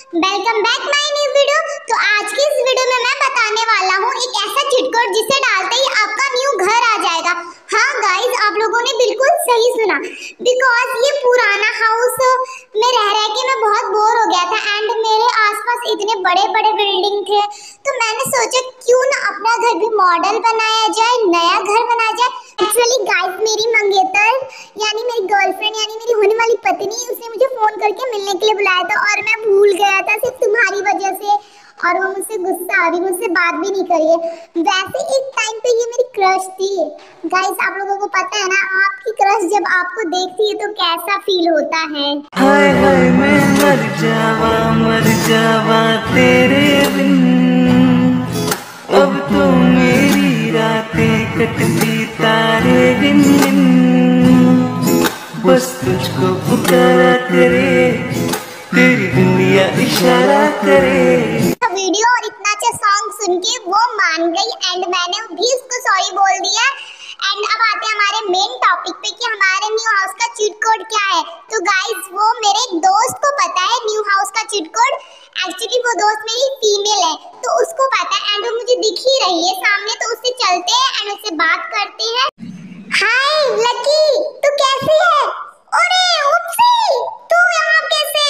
Welcome back my new video. तो आज की इस वीडियो में मैं बताने वाला हूँ एक ऐसा चीट कोड जिसे डालते ही आपका न्यू घर आ जाएगा। हाँ गाइस, आप लोगों ने बिल्कुल सही सुना, बिकॉज ये पुराना हाउस में रह के मैं बहुत बोर हो गया था एंड मेरे आसपास इतने बड़े बड़े बिल्डिंग थे, तो मैंने सोचा क्यों ना अपना घर भी मॉडल बनाया जाए, नया घर बनाया जाए। एक्चुअली गाइस, मेरी मंगेतर यानी मेरी गर्लफ्रेंड यानी मेरी होने वाली पत्नी, उसने मुझे फोन करके मिलने के लिए बुलाया था और मैं भूल गया था सिर्फ तुम्हारी वजह से, और वो मुझसे गुस्सा आ रही, मुझसे बात भी नहीं करी है। वैसे एक टाइम पे ये मेरी क्रश थी गाइस, आप लोगों को पता है ना, आपकी क्रश जब आपको देखती है तो कैसा फील होता है। हाय हाय मैं मर जावा तेरे बिन, अब तो मेरी रातें कटती तारे बिन बिन, बस तुझको पुकारा करे तेरी दुनिया इशारा करे। वीडियो और इतना अच्छा सॉन्ग सुन के वो मान गई एंड मैंने भी उसको सॉरी बोल दिया। एंड अब आते हैं हमारे मेन टॉपिक पे कि हमारे न्यू हाउस का चीट कोड क्या है। तो गाइस, वो मेरे दोस्त को पता है न्यू हाउस का चीट कोड। एक्चुअली वो दोस्त मेरी फीमेल है तो उसको पता है एंड वो मुझे दिख ही रही है सामने, तो उससे चलते हैं एंड उससे बात करते हैं। हाय लकी, तू कैसी है? अरे उपसी, तू यहाँ कैसे?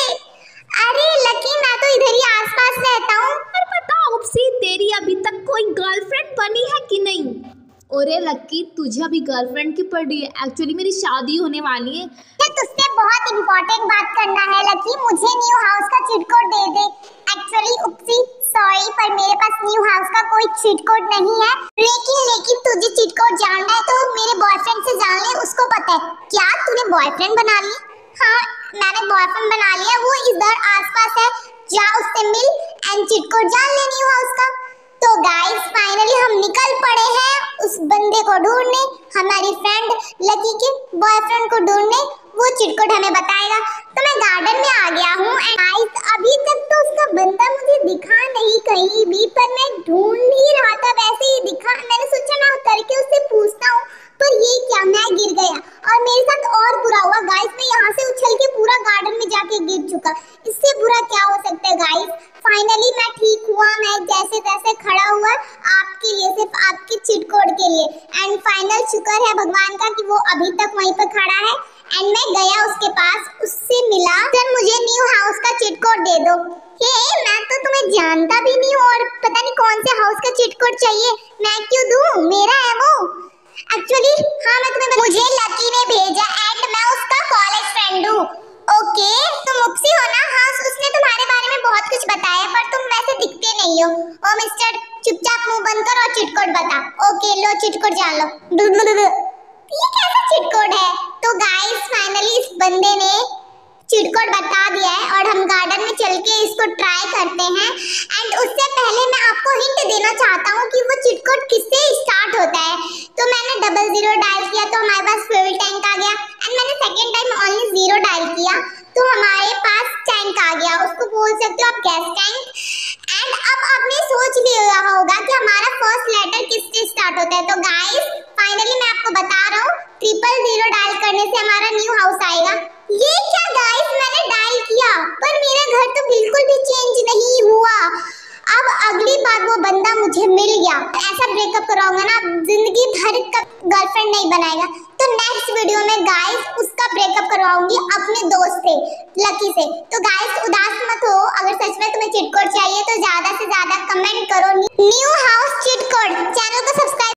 अरे लकी, मैं तो इधर ही आसपास रहता हूँ। पर बताओ उपसी, तेरी अभी तक कोई गर्लफ्रेंड बनी है कि नहीं? अरे लकी, तुझे अभी गर्लफ्रेंड की पड़ रही है? एक्चुअली मेरी शादी होने वाली है। तुझसे बहुत इंपॉर्टेंट बात करना है लकी, मुझे न्यू हाउस का चीट कोड दे दे। एक्चुअली उपसी सॉरी, पर मेरे पास न्यू हाउस का कोई चीट कोड नहीं है। लेकिन तुझे चीट कोड जानना है तो मेरे बॉयफ्रेंड से जान ले, उसको पता है। क्या तूने बॉयफ्रेंड बना ली? हाँ, मैंने बॉयफ्रेंड बना लिया, वो इधर आसपास है, जा उससे मिल एंड चीट कोड जान ले न्यू हाउस का। तो गाइस, फाइनली हम निकल पड़े हैं उस बंदे को ढूंढने, हमारी फ्रेंड लकी के बॉयफ्रेंड को ढूंढने। वो चीट कोड हमें बताएगा। तो मैं गार्डन में आ गया हूँ एंड गाइस, अभी तक तो उसका बंदा मुझे दिखा नहीं कहीं भी, पर मैं ढूंढ ही रहा था, वैसे ही दिखा। मैंने सोचा ना करके उससे पूछता हूँ, पर ये क्या, मैं गिर गया और मेरे साथ और बुरा हुआ गाइस, मैं यहाँ से उछल के पूरा गार्डन में जाके गिर चुका। इससे बुरा क्या हो सकता है गाइस। फाइनली मैं ठीक हुआ, मैं जैसे तैसे खड़ा हुआ आपके लिए, सिर्फ आपके चीट कोड के लिए। एंड फाइनल शुक्र है भगवान का कि वो अभी तक वहीं पर खड़ा है एंड मैं गया उसके पास, उससे मिला। सर मुझे न्यू हाउस का चीट कोड दे दो। हे, मैं तो तुम्हें जानता भी नहीं हूँ और पता नहीं कौन से हाउस का चीट कोड चाहिए, मैं क्यों दूँ, मेरा है वो। एक्चुअली हाँ, मैं तुम्हें मुझे लकी ने भेजा एंड मैं उसका कॉलेज फ्रेंड हूँ। ओके, तुम उपसी हो ना? हाँ, उसने तुम्हारे बारे में बहुत कुछ बताया, पर तुम वैसे दिखते नहीं हो। ओ मिस्टर, चुपचाप मुंह बंद कर और चीट कोड बता। ओके लो, चीट कोड जान लो। ये कैसा चीट कोड है? तो गाइस, फाइनली इस बंदे ने चीट कोड बता दिया है और हम गार्डन में चल के इसको ट्राई करते हैं। एंड उससे पहले मैं आपको हिंट देना चाहता हूँ कि वो चीट कोड किससे स्टार्ट होता है। तो मैंने 00 डायल किया तो हमारे पास फ्यूल टैंक आ गया एंड मैंने सेकंड टाइम ओनली 0 डायल किया तो हमारे पास टैंक आ गया, उसको बोल सकते हो आप गैस टैंक। एंड अब आपने सोच लिया होगा कि हमारा फर्स्ट लेटर किससे स्टार्ट होता है। तो गाइस, फाइनली मैं आपको बता रहा हूँ, 000 डायल करने से हमारा न्यू हाउस आएगा। ये क्या गाइस, मैंने डायल किया पर मेरा घर तो बिल्कुल भी चेंज नहीं हुआ। अब अगली बार वो बंदा मुझे मिल गया, ऐसा ब्रेकअप कराऊंगा ना, जिंदगी भर का गर्लफ्रेंड नहीं बनाएगा। तो नेक्स्ट वीडियो में गाइस उसका ब्रेकअप करवाऊंगी अपने दोस्त से, लकी से। तो गाइस, उदास मत हो, अगर सच में तुम्हें चीट कोड चाहिए तो ज्यादा से ज्यादा कमेंट करो न्यू हाउस